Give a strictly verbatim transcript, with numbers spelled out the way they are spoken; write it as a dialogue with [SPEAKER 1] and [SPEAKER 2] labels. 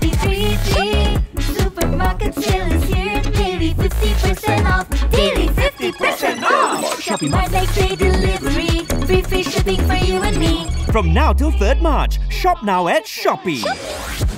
[SPEAKER 1] fifty-three G. Supermarket sale is here. Daily fifty percent off. Daily fifty percent off. Shopping Mart next day delivery. Free free shipping for you and me.
[SPEAKER 2] From now till third March, shop now at Shopee.